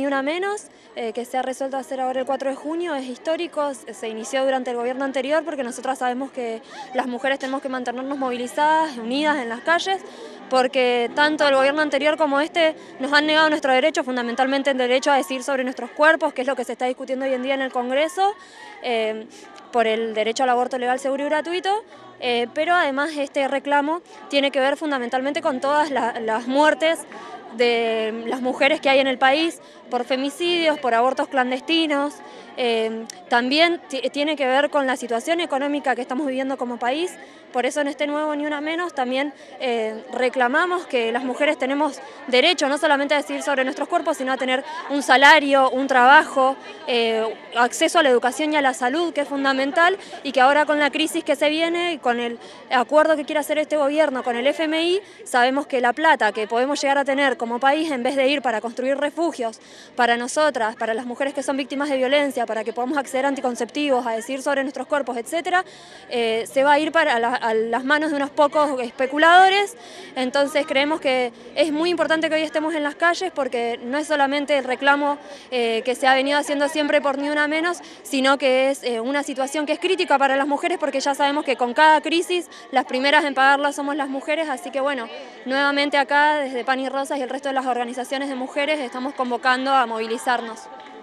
Ni Una Menos, que se ha resuelto hacer ahora el 4 de junio, es histórico, se inició durante el gobierno anterior porque nosotras sabemos que las mujeres tenemos que mantenernos movilizadas, unidas en las calles, porque tanto el gobierno anterior como este nos han negado nuestro derecho, fundamentalmente el derecho a decidir sobre nuestros cuerpos, que es lo que se está discutiendo hoy en día en el Congreso, por el derecho al aborto legal, seguro y gratuito, pero además este reclamo tiene que ver fundamentalmente con todas las muertes de las mujeres que hay en el país, por femicidios, por abortos clandestinos. También tiene que ver con la situación económica que estamos viviendo como país. Por eso en este nuevo Ni Una Menos también reclamamos que las mujeres tenemos derecho no solamente a decidir sobre nuestros cuerpos, sino a tener un salario, un trabajo, acceso a la educación y a la salud, que es fundamental, y que ahora con la crisis que se viene y con el acuerdo que quiere hacer este gobierno con el FMI, sabemos que la plata que podemos llegar a tener como país, en vez de ir para construir refugios para nosotras, para las mujeres que son víctimas de violencia, para que podamos acceder a anticonceptivos, a decidir sobre nuestros cuerpos, etcétera, se va a ir para a las manos de unos pocos especuladores. Entonces creemos que es muy importante que hoy estemos en las calles, porque no es solamente el reclamo que se ha venido haciendo siempre por Ni Una Menos, sino que es una situación que es crítica para las mujeres, porque ya sabemos que con cada crisis las primeras en pagarla somos las mujeres. Así que bueno, nuevamente acá desde Pan y Rosas y el resto de las organizaciones de mujeres estamos convocando a movilizarnos.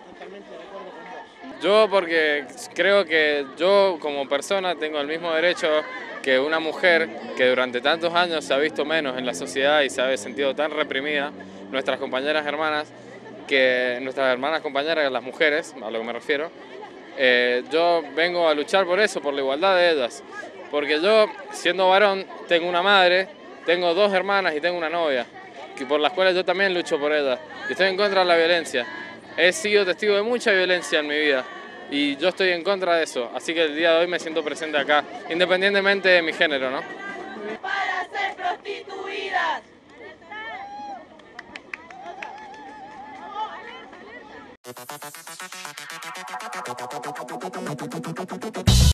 Yo porque creo que yo como persona tengo el mismo derecho que una mujer que durante tantos años se ha visto menos en la sociedad y se ha sentido tan reprimida, nuestras compañeras hermanas, que nuestras hermanas compañeras, las mujeres, a lo que me refiero. Yo vengo a luchar por eso, por la igualdad de ellas, porque yo, siendo varón, tengo una madre, tengo dos hermanas y tengo una novia, por las cuales yo también lucho por ellas, y estoy en contra de la violencia. He sido testigo de mucha violencia en mi vida y yo estoy en contra de eso, así que el día de hoy me siento presente acá, independientemente de mi género, ¿no? Para ser prostituidas.